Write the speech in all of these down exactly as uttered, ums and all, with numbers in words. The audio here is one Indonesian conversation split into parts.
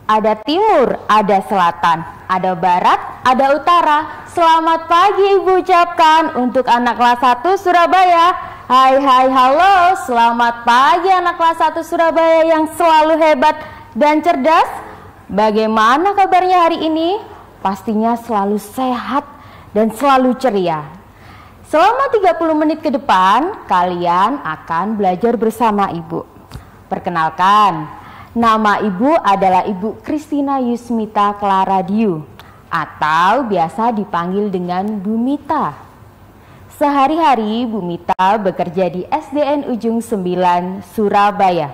ada timur, ada selatan, ada barat, ada utara. Selamat pagi Ibu ucapkan untuk anak kelas satu Surabaya. Hai hai halo, selamat pagi anak kelas satu Surabaya yang selalu hebat dan cerdas. Bagaimana kabarnya hari ini? Pastinya selalu sehat dan selalu ceria. Selama tiga puluh menit ke depan, kalian akan belajar bersama Ibu. Perkenalkan, nama Ibu adalah Ibu Christina Yusmita Clara Diu, atau biasa dipanggil dengan Bu Mita. Sehari-hari Bu Mita bekerja di S D N Ujung sembilan, Surabaya.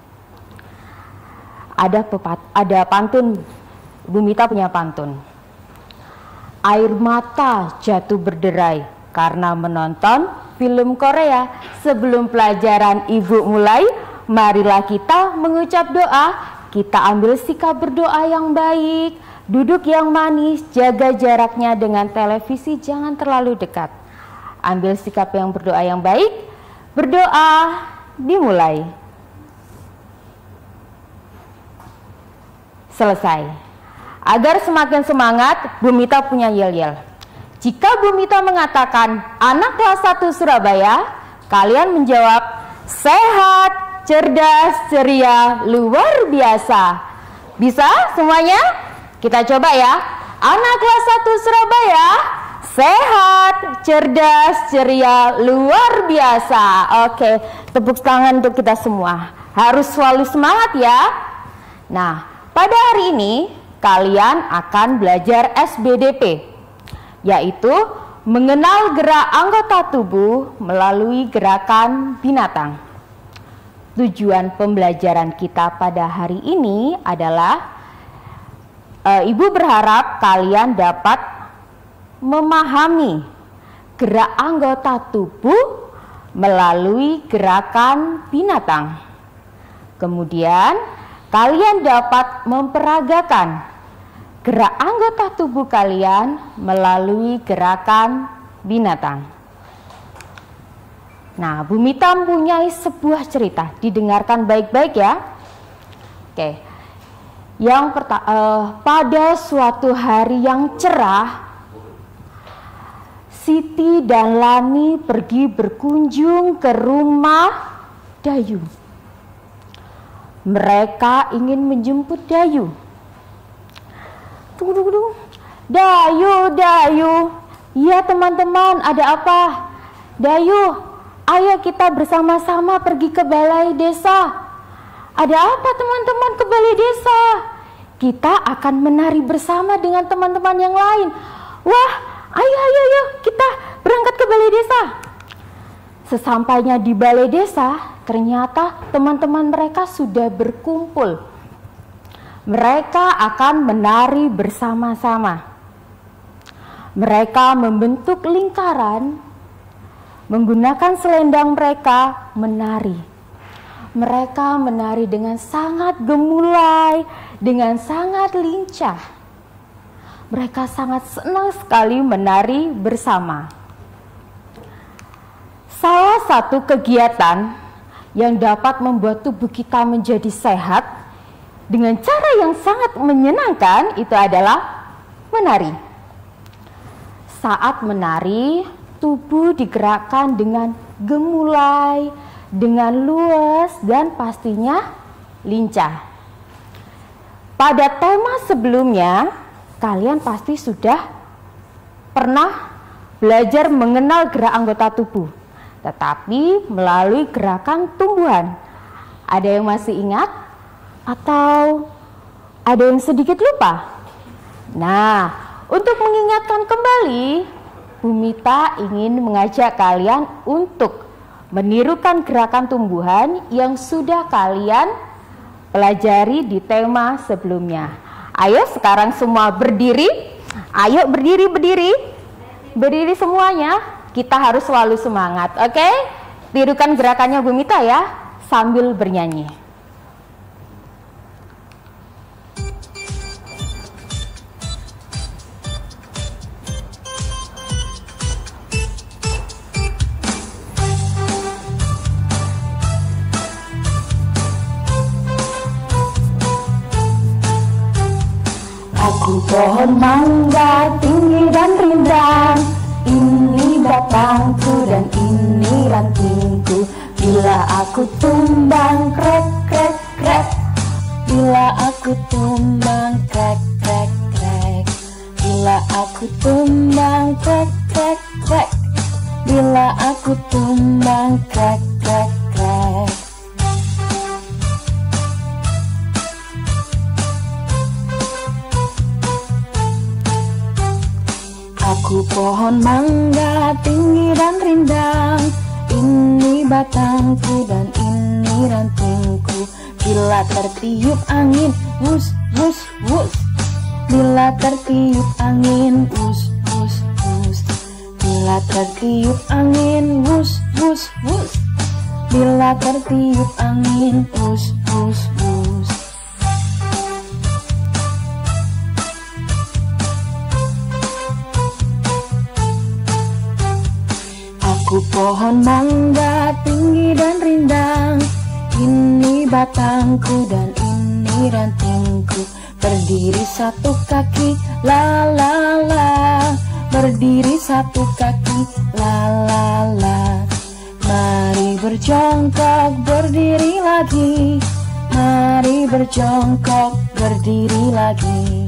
Ada, pepat, ada pantun, Bu Mita punya pantun. Air mata jatuh berderai karena menonton film Korea. Sebelum pelajaran Ibu mulai, marilah kita mengucap doa. Kita ambil sikap berdoa yang baik, duduk yang manis, jaga jaraknya dengan televisi, jangan terlalu dekat. Ambil sikap yang berdoa yang baik, berdoa, dimulai. Selesai. Agar semakin semangat, Bu Mita punya yel-yel. Jika Bu Mita mengatakan anak kelas satu Surabaya, kalian menjawab sehat, cerdas, ceria, luar biasa. Bisa semuanya? Kita coba ya. Anak kelas satu Surabaya, sehat, cerdas, ceria, luar biasa. Oke, tepuk tangan untuk kita semua. Harus selalu semangat ya. Nah, pada hari ini kalian akan belajar S B D P, yaitu mengenal gerak anggota tubuh melalui gerakan binatang. Tujuan pembelajaran kita pada hari ini adalah e, Ibu berharap kalian dapat memahami gerak anggota tubuh melalui gerakan binatang. Kemudian kalian dapat memperagakan gerak anggota tubuh kalian melalui gerakan binatang. Nah, Bu Mita mempunyai sebuah cerita, didengarkan baik-baik ya. Oke, yang pertama, uh, pada suatu hari yang cerah, Siti dan Lani pergi berkunjung ke rumah Dayu. Mereka ingin menjemput Dayu. Tunggu, tunggu, tunggu. Dayu, Dayu. Iya teman-teman, ada apa? Dayu, ayo kita bersama-sama pergi ke balai desa. Ada apa teman-teman ke balai desa? Kita akan menari bersama dengan teman-teman yang lain. Wah, ayo, ayo, ayo, kita berangkat ke balai desa. Sesampainya di balai desa, ternyata teman-teman mereka sudah berkumpul. Mereka akan menari bersama-sama. Mereka membentuk lingkaran, menggunakan selendang mereka menari. Mereka menari dengan sangat gemulai, dengan sangat lincah. Mereka sangat senang sekali menari bersama. Salah satu kegiatan yang dapat membuat tubuh kita menjadi sehat dengan cara yang sangat menyenangkan itu adalah menari. Saat menari, tubuh digerakkan dengan gemulai, dengan luas, dan pastinya lincah. Pada tema sebelumnya, kalian pasti sudah pernah belajar mengenal gerak anggota tubuh, tetapi melalui gerakan tumbuhan. Ada yang masih ingat? Atau ada yang sedikit lupa? Nah, untuk mengingatkan kembali, Bu Mita ingin mengajak kalian untuk menirukan gerakan tumbuhan yang sudah kalian pelajari di tema sebelumnya. Ayo sekarang semua berdiri. Ayo berdiri, berdiri. Berdiri semuanya. Kita harus selalu semangat, oke? Okay? Tirukan gerakannya Bu Mita ya, sambil bernyanyi. Aku pohon mangga tinggi dan rindang, ini batangku dan ini rantingku. Bila aku tumbang krek krek krek, bila aku tumbang krek krek krek, bila aku tumbang krek krek krek, bila aku tumbang krek krek krek. Aku pohon mangga tinggi dan rindang, ini batangku dan ini rantingku. Bila tertiup angin, wus wus wus, bila tertiup angin, wus wus wus, bila tertiup angin, wus wus wus, bila tertiup angin, wus wus wus. Aku pohon mangga tinggi dan rindang, ini batangku dan ini rantingku. Berdiri satu kaki, la la la, berdiri satu kaki, la la la. Mari berjongkok, berdiri lagi, mari berjongkok, berdiri lagi.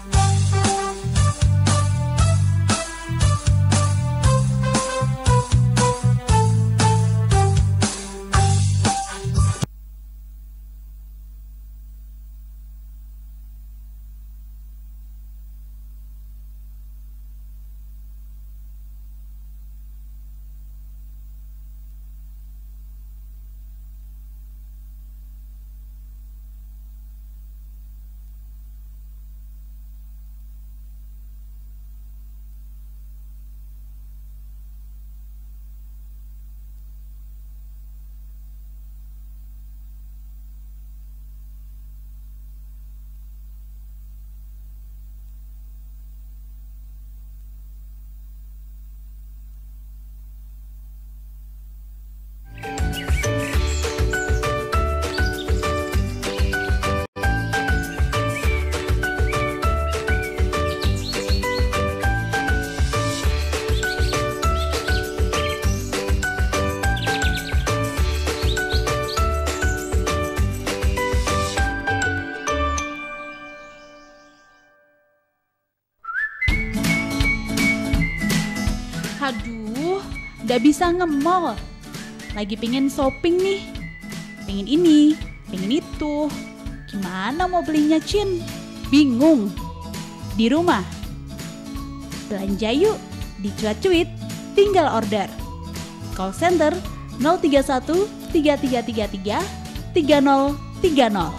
Aduh, gak bisa nge-mall. Lagi pengen shopping nih. Pengen ini, pengen itu. Gimana mau belinya, Cin? Bingung. Di rumah. Belanja yuk di Cuat-Cuit, tinggal order. Call center nol tiga satu tiga tiga tiga tiga tiga nol tiga nol.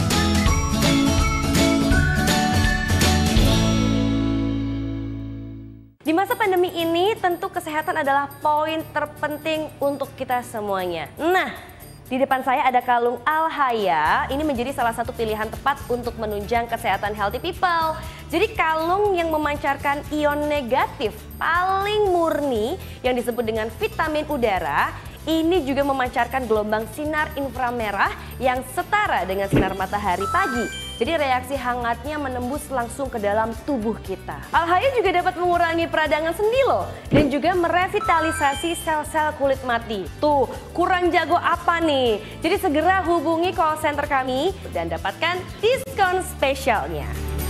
Di masa pandemi ini tentu kesehatan adalah poin terpenting untuk kita semuanya. Nah, di depan saya ada kalung Alhaya. Ini menjadi salah satu pilihan tepat untuk menunjang kesehatan healthy people. Jadi kalung yang memancarkan ion negatif paling murni yang disebut dengan vitamin udara. Ini juga memancarkan gelombang sinar inframerah yang setara dengan sinar matahari pagi. Jadi reaksi hangatnya menembus langsung ke dalam tubuh kita. Alhaya juga dapat mengurangi peradangan sendi loh. Dan juga merevitalisasi sel-sel kulit mati. Tuh, kurang jago apa nih? Jadi segera hubungi call center kami dan dapatkan diskon spesialnya.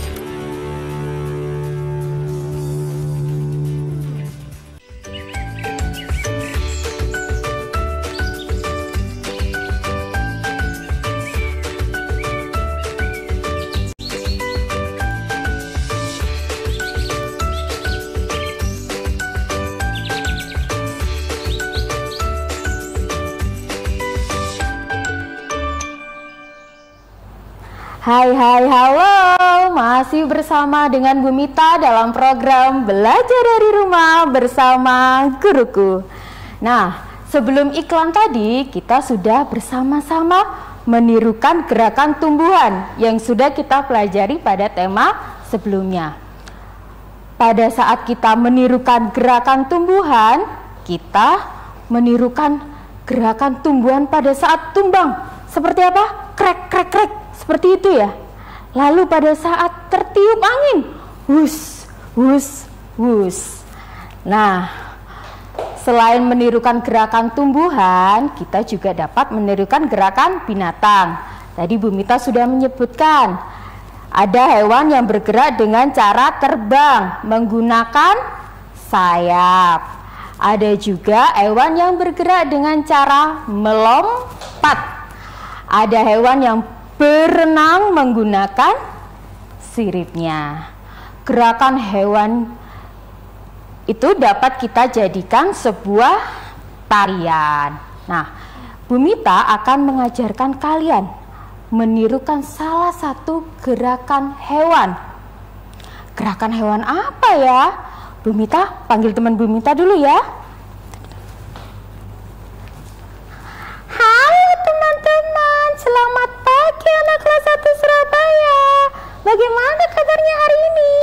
Hai hai halo, masih bersama dengan Bu Mita dalam program Belajar dari Rumah bersama Guruku. Nah, sebelum iklan tadi kita sudah bersama-sama menirukan gerakan tumbuhan yang sudah kita pelajari pada tema sebelumnya. Pada saat kita menirukan gerakan tumbuhan, kita menirukan gerakan tumbuhan pada saat tumbang. Seperti apa? Krek krek krek. Seperti itu ya. Lalu pada saat tertiup angin, wus, wus, wus. Nah, selain menirukan gerakan tumbuhan, kita juga dapat menirukan gerakan binatang. Tadi Bu Mita sudah menyebutkan, ada hewan yang bergerak dengan cara terbang menggunakan sayap. Ada juga hewan yang bergerak dengan cara melompat. Ada hewan yang berenang menggunakan siripnya. Gerakan hewan itu dapat kita jadikan sebuah tarian. Nah, Bu Mita akan mengajarkan kalian menirukan salah satu gerakan hewan. Gerakan hewan apa ya? Bu Mita, panggil teman Bu Mita dulu ya. Halo teman-teman, selamat pagi anak kelas satu Surabaya. Bagaimana kabarnya hari ini?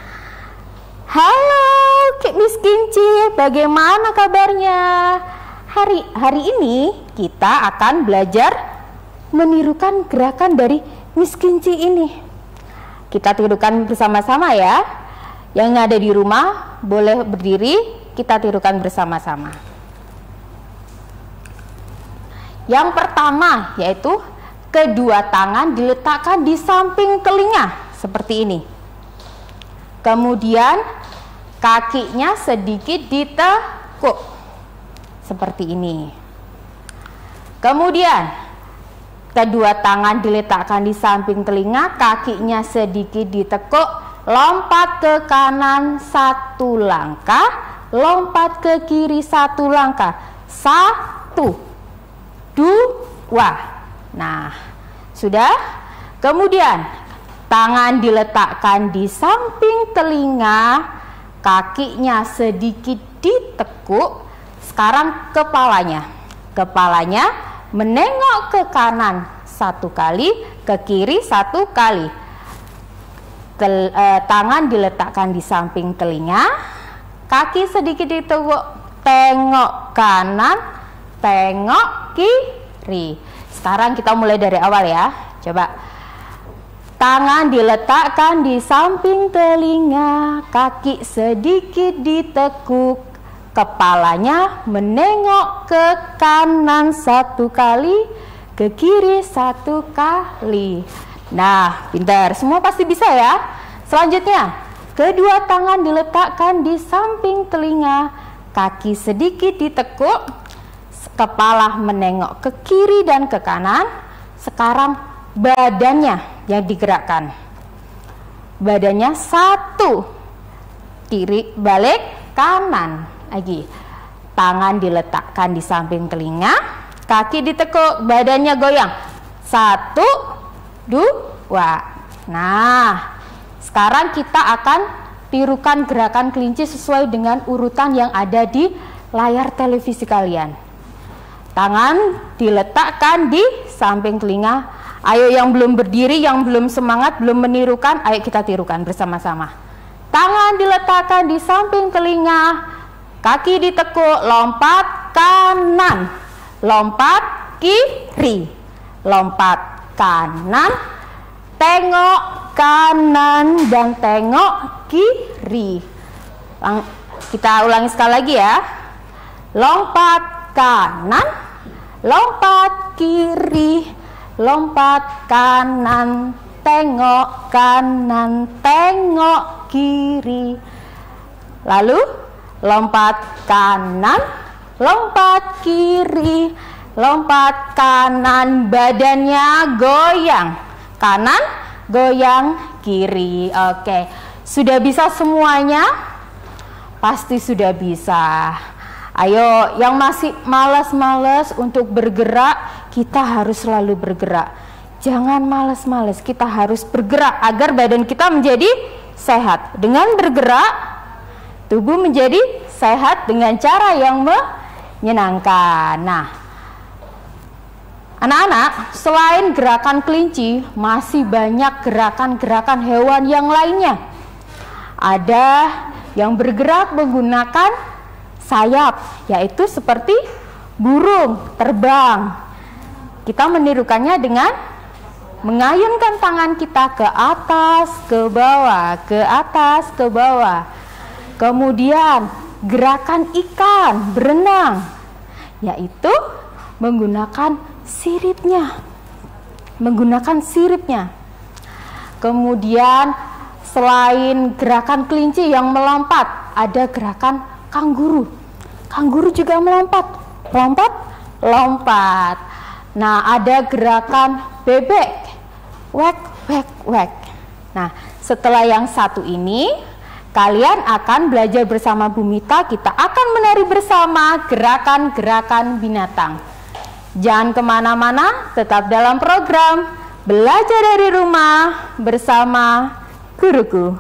Halo Miss Kinci, bagaimana kabarnya? Hari hari ini kita akan belajar menirukan gerakan dari Miss Kinci ini. Kita tirukan bersama-sama ya. Yang ada di rumah boleh berdiri, kita tirukan bersama-sama. Yang pertama yaitu kedua tangan diletakkan di samping telinga seperti ini. Kemudian kakinya sedikit ditekuk seperti ini. Kemudian kedua tangan diletakkan di samping telinga, kakinya sedikit ditekuk. Lompat ke kanan satu langkah, lompat ke kiri satu langkah. Satu, dua. Nah, sudah. Kemudian tangan diletakkan di samping telinga, kakinya sedikit ditekuk. Sekarang kepalanya. Kepalanya menengok ke kanan satu kali, ke kiri satu kali. Tel, eh, tangan diletakkan di samping telinga, kaki sedikit ditekuk, tengok kanan, tengok kiri. Sekarang kita mulai dari awal ya. Coba. Tangan diletakkan di samping telinga, kaki sedikit ditekuk, kepalanya menengok ke kanan satu kali, ke kiri satu kali. Nah, pintar. Semua pasti bisa ya. Selanjutnya, kedua tangan diletakkan di samping telinga, kaki sedikit ditekuk, kepala menengok ke kiri dan ke kanan. Sekarang badannya yang digerakkan. Badannya satu, kiri balik, kanan lagi. Tangan diletakkan di samping telinga, kaki ditekuk, badannya goyang. Satu, dua. Nah, sekarang kita akan tirukan gerakan kelinci sesuai dengan urutan yang ada di layar televisi kalian. Tangan diletakkan di samping telinga. Ayo yang belum berdiri, yang belum semangat, belum menirukan, ayo kita tirukan bersama-sama. Tangan diletakkan di samping telinga, kaki ditekuk, lompat kanan, lompat kiri, lompat kanan, tengok kanan dan tengok kiri. Kita ulangi sekali lagi ya. Lompat kanan, lompat kiri, lompat kanan, tengok kanan, tengok kiri. Lalu lompat kanan, lompat kiri, lompat kanan, badannya goyang kanan, goyang kiri. Oke, sudah bisa semuanya? Pasti sudah bisa. Ayo, yang masih malas-malas untuk bergerak, kita harus selalu bergerak. Jangan malas-malas, kita harus bergerak agar badan kita menjadi sehat. Dengan bergerak, tubuh menjadi sehat dengan cara yang menyenangkan. Nah, anak-anak, selain gerakan kelinci, masih banyak gerakan-gerakan hewan yang lainnya. Ada yang bergerak menggunakan sayap, yaitu seperti burung terbang. Kita menirukannya dengan mengayunkan tangan kita ke atas, ke bawah, ke atas, ke bawah. Kemudian gerakan ikan berenang, yaitu menggunakan siripnya. Menggunakan siripnya. Kemudian selain gerakan kelinci yang melompat, ada gerakan kangguru. Kangguru juga melompat, lompat, lompat. Nah, ada gerakan bebek, wek, wek, wek. Nah, setelah yang satu ini, kalian akan belajar bersama Bu Mita. Kita akan menari bersama gerakan-gerakan binatang. Jangan kemana-mana, tetap dalam program Belajar dari Rumah bersama guruku.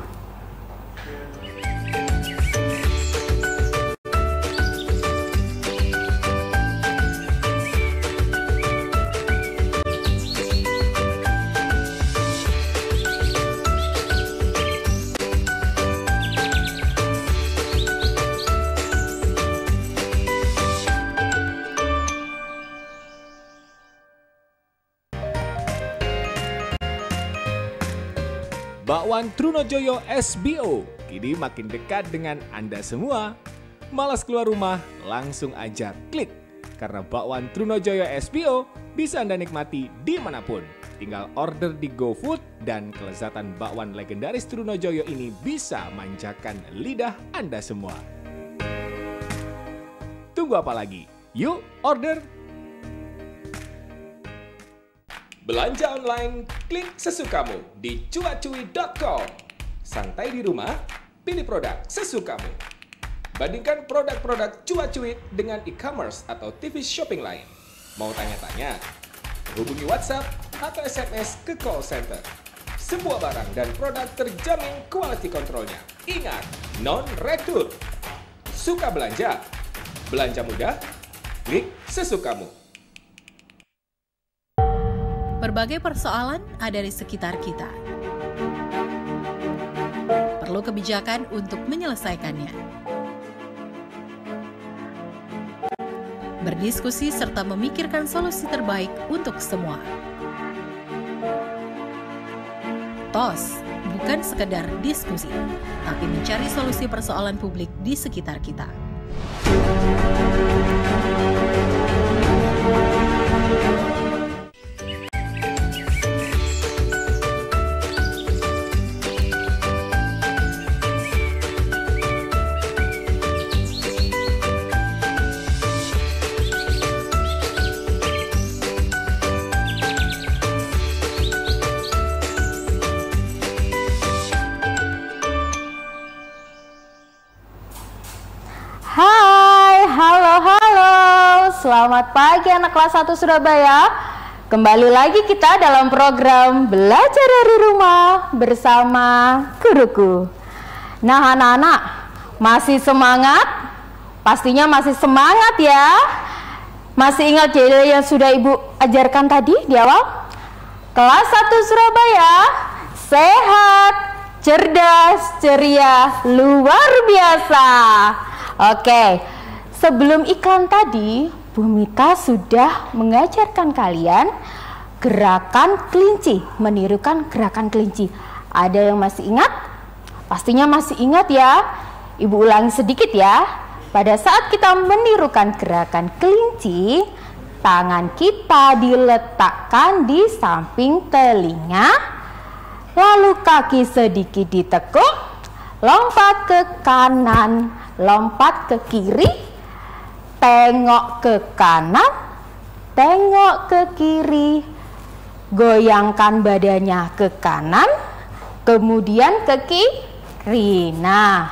Bakwan Trunojoyo S B O kini makin dekat dengan Anda semua. Malas keluar rumah, langsung aja klik. Karena bakwan Trunojoyo S B O bisa Anda nikmati dimanapun. Tinggal order di GoFood dan kelezatan bakwan legendaris Trunojoyo ini bisa manjakan lidah Anda semua. Tunggu apa lagi? Yuk order! Belanja online, klik sesukamu di cuacui dot com. Santai di rumah, pilih produk sesukamu. Bandingkan produk-produk Cuacuit dengan e-commerce atau T V shopping lain. Mau tanya-tanya? Hubungi WhatsApp atau S M S ke call center. Semua barang dan produk terjamin quality controlnya. Ingat, non-retur. Suka belanja? Belanja mudah? Klik sesukamu. Berbagai persoalan ada di sekitar kita. Perlu kebijakan untuk menyelesaikannya. Berdiskusi serta memikirkan solusi terbaik untuk semua. T O S bukan sekedar diskusi, tapi mencari solusi persoalan publik di sekitar kita. Selamat pagi anak kelas satu Surabaya. Kembali lagi kita dalam program Belajar dari Rumah bersama guruku. Nah anak-anak, masih semangat? Pastinya masih semangat ya. Masih ingat ya yang sudah Ibu ajarkan tadi di awal? Kelas satu Surabaya, sehat, cerdas, ceria, luar biasa. Oke, sebelum iklan tadi Bu Mita sudah mengajarkan kalian gerakan kelinci, menirukan gerakan kelinci. Ada yang masih ingat? Pastinya masih ingat ya. Ibu ulangi sedikit ya. Pada saat kita menirukan gerakan kelinci, tangan kita diletakkan di samping telinga, lalu kaki sedikit ditekuk, lompat ke kanan, lompat ke kiri, tengok ke kanan, tengok ke kiri, goyangkan badannya ke kanan, kemudian ke kiri. Nah,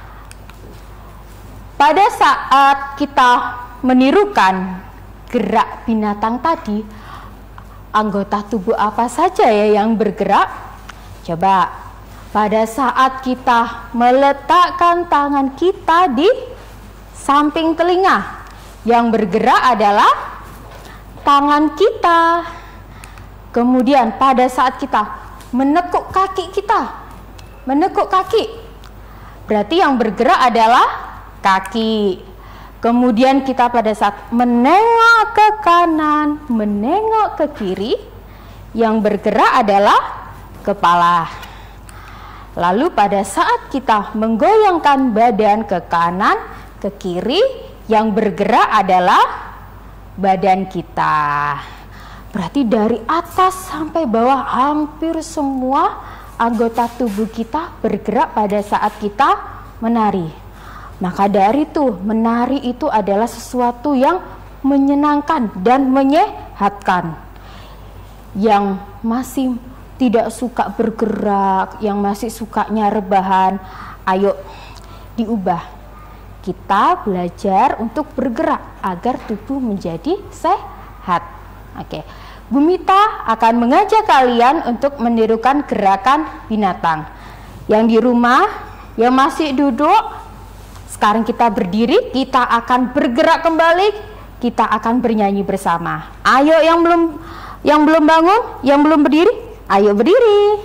pada saat kita menirukan gerak binatang tadi, anggota tubuh apa saja ya yang bergerak? Coba, pada saat kita meletakkan tangan kita di samping telinga, yang bergerak adalah tangan kita. Kemudian pada saat kita menekuk kaki kita, menekuk kaki, berarti yang bergerak adalah kaki. Kemudian kita pada saat menengok ke kanan, menengok ke kiri, Yang bergerak adalah kepala. Lalu pada saat kita menggoyangkan badan ke kanan, ke kiri, yang bergerak adalah badan kita. Berarti dari atas sampai bawah hampir semua anggota tubuh kita bergerak pada saat kita menari. Maka dari itu, menari itu adalah sesuatu yang menyenangkan dan menyehatkan. Yang masih tidak suka bergerak, yang masih sukanya rebahan, ayo diubah. Kita belajar untuk bergerak agar tubuh menjadi sehat. Oke, Bu Mita akan mengajak kalian untuk menirukan gerakan binatang. Yang di rumah, yang masih duduk, sekarang kita berdiri, kita akan bergerak kembali, kita akan bernyanyi bersama. Ayo yang belum yang belum bangun, yang belum berdiri, ayo berdiri.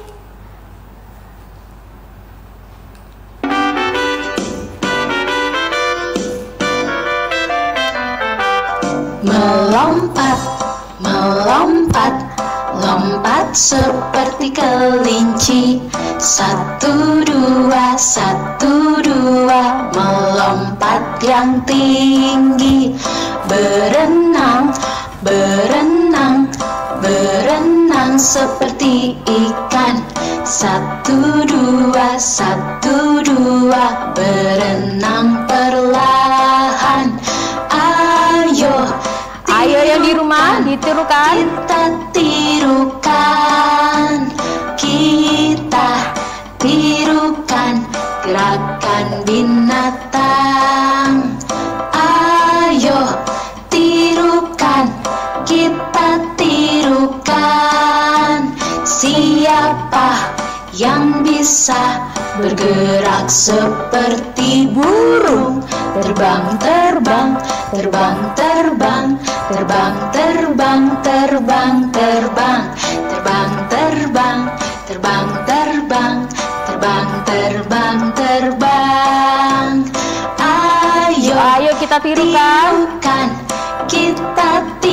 Melompat, melompat, lompat seperti kelinci. Satu dua, satu dua, melompat yang tinggi. Berenang, berenang, berenang seperti ikan. Satu dua, satu dua, berenang perlahan. Ayo, Ayo yang di rumah ditirukan. kita tirukan, kita tirukan gerakan binatang. Ayo tirukan, kita tirukan. Siapa yang bisa bergerak seperti burung? Terbang, terbang, terbang, terbang, terbang, terbang, terbang, terbang, terbang, terbang, terbang, terbang, terbang, terbang, terbang. Ayo, Ayo kita tirukan. tirukan, kita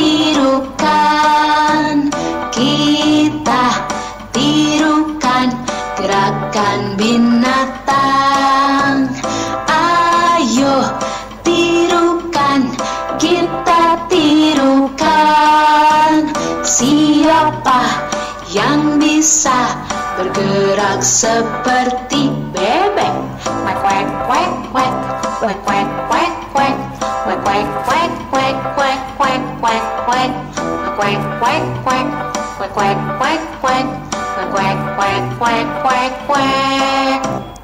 tirukan, kita tirukan gerakan binatang. Ayo tirukan, kita tirukan. Siapa yang bisa bergerak seperti bebek? Quack quack quack quack, quack quack quack quack, quack quack quack quack quack quack quack quack, quack quack quack, quack quack quack quack, quack quack quack quack quack quack.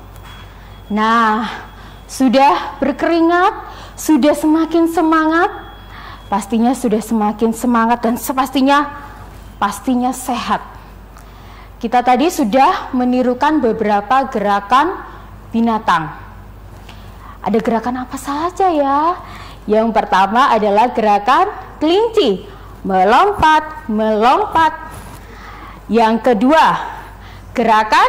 Nah, sudah berkeringat, sudah semakin semangat, pastinya sudah semakin semangat dan sepastinya pastinya sehat. Kita tadi sudah menirukan beberapa gerakan binatang. Ada gerakan apa saja ya? Yang pertama adalah gerakan kelinci, melompat, melompat. Yang kedua, gerakan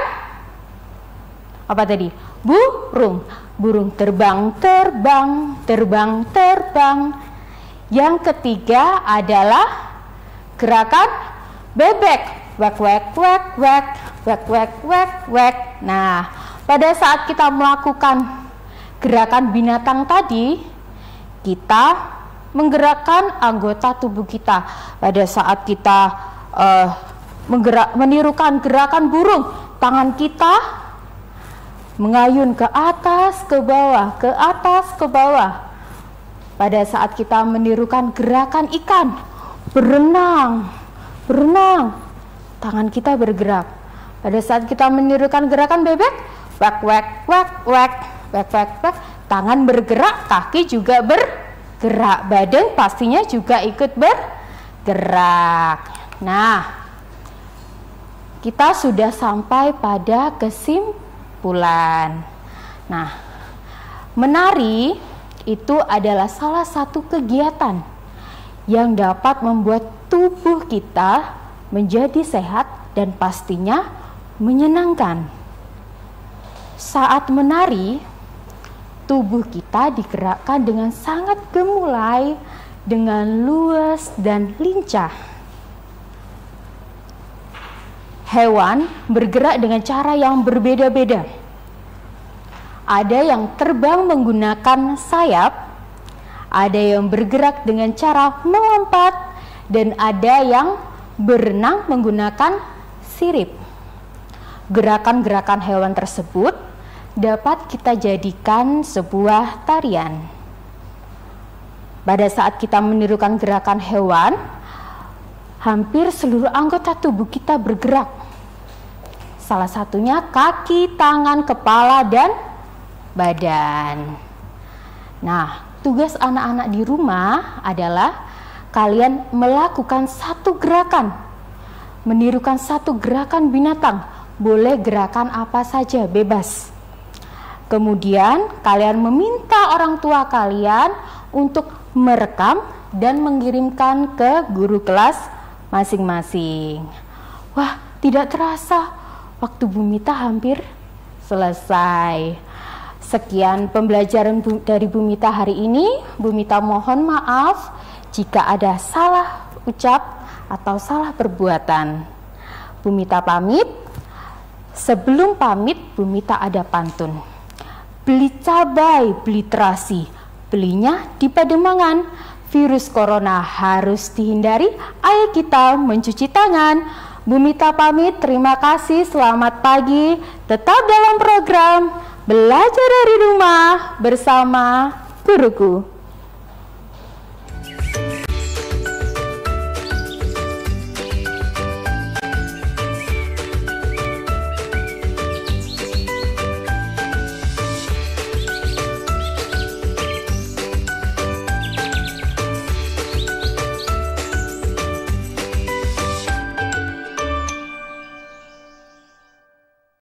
apa tadi? Burung. Burung terbang, terbang, terbang, terbang. Yang ketiga adalah gerakan bebek. Wek, wek, wek, wek, wek, wek, wek, wek. Nah, pada saat kita melakukan gerakan binatang tadi, kita menggerakkan anggota tubuh kita. Pada saat kita uh, menggerak, menirukan gerakan burung, tangan kita mengayun ke atas, ke bawah, ke atas, ke bawah. Pada saat kita menirukan gerakan ikan, berenang, berenang, tangan kita bergerak. Pada saat kita menirukan gerakan bebek, wek, wek, wek, wek, wek, wek, wek, tangan bergerak, kaki juga bergerak, badan pastinya juga ikut bergerak. Nah, kita sudah sampai pada kesimpulan. Nah, menari itu adalah salah satu kegiatan yang dapat membuat tubuh kita menjadi sehat dan pastinya menyenangkan. Saat menari, tubuh kita digerakkan dengan sangat gemulai, dengan luas dan lincah. hewan bergerak dengan cara yang berbeda-beda. Ada yang terbang menggunakan sayap, ada yang bergerak dengan cara melompat, dan ada yang berenang menggunakan sirip. Gerakan-gerakan hewan tersebut dapat kita jadikan sebuah tarian. Pada saat kita menirukan gerakan hewan, hampir seluruh anggota tubuh kita bergerak. Salah satunya kaki, tangan, kepala, dan badan. Nah, tugas anak-anak di rumah adalah kalian melakukan satu gerakan, menirukan satu gerakan binatang. Boleh gerakan apa saja, bebas. Kemudian kalian meminta orang tua kalian untuk merekam dan mengirimkan ke guru kelas masing-masing. Wah, tidak terasa waktu Bumita hampir selesai. Sekian pembelajaran Bu, dari Bumita hari ini. Bumita mohon maaf jika ada salah ucap atau salah perbuatan. Bumita pamit. Sebelum pamit, Bumita ada pantun. Beli cabai, beli terasi, belinya di Pademangan. Virus corona harus dihindari, ayo kita mencuci tangan. Bumita pamit, terima kasih, selamat pagi. Tetap dalam program Belajar dari Rumah bersama Guruku.